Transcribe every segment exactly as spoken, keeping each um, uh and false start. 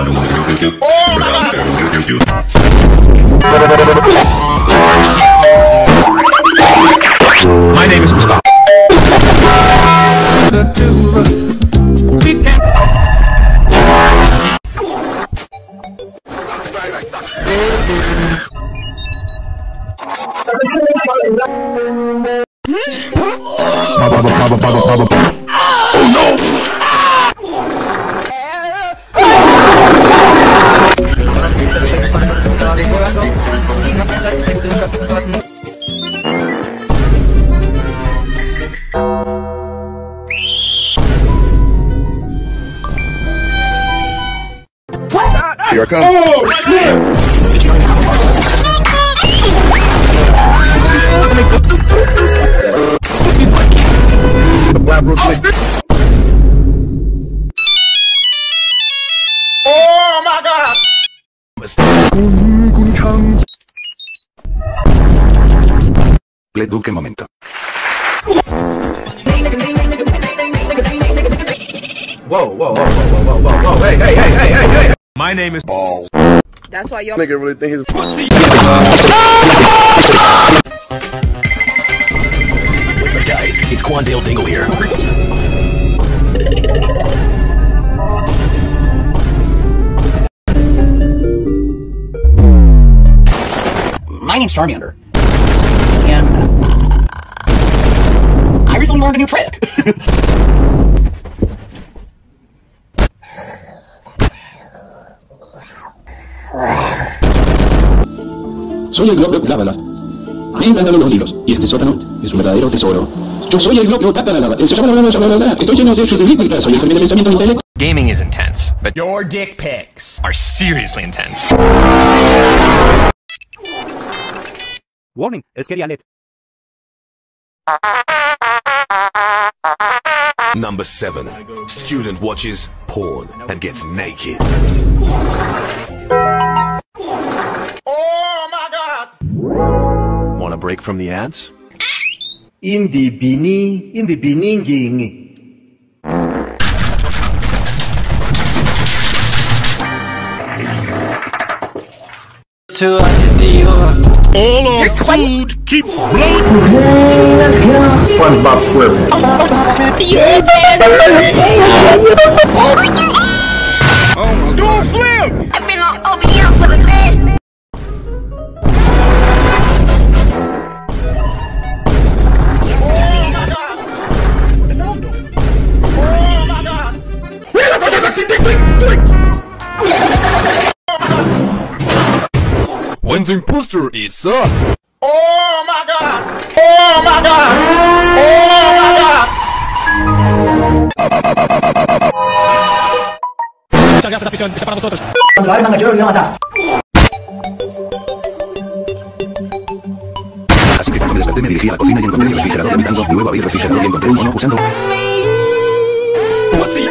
Oh my god! My name is Mustafa. The two of us, we can. Oh no! Here I come. Oh, shit! Oh my god! Playbook, qué momento. Whoa, whoa, whoa, whoa, whoa, whoa, whoa, hey, hey, hey, hey, hey, hey! My name is Balls. That's why y'all nigga really think he's pussy. What's up, guys? It's Quandale Dingle here. My name's Charmander, and I recently learned a new trick. Soy el Globlo Lábala. Me encantan los libros, y este sótano es un verdadero tesoro. Yo soy el Globlo Lábala. Estoy lleno de subliminales. Soy el germen de pensamiento intelectual. Gaming is intense, but your dick pics are seriously intense. Warning, scary alert. Number seven. Student watches porn and gets naked. Oh my god! Want a break from the ads? In the beginning, in the beginning. To adjetivo. All our food keeps blowing. SpongeBob SquarePants. Oh my god! Flip! I've been on over here for the last. When's imposter is up? Oh my god! Oh my god! Oh my god! Muchas gracias, afición. Está para vosotros. Cuando abran yo lo voy a matar. Así que cuando me desperté me dirigí a la cocina y encontré el refrigerador vomitando. Luego abrí el refrigerador y encontré un mono usando. Pussy!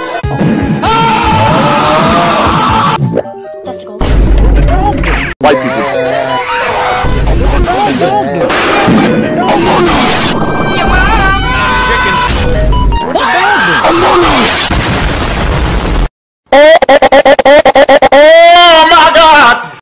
Testicles. White people.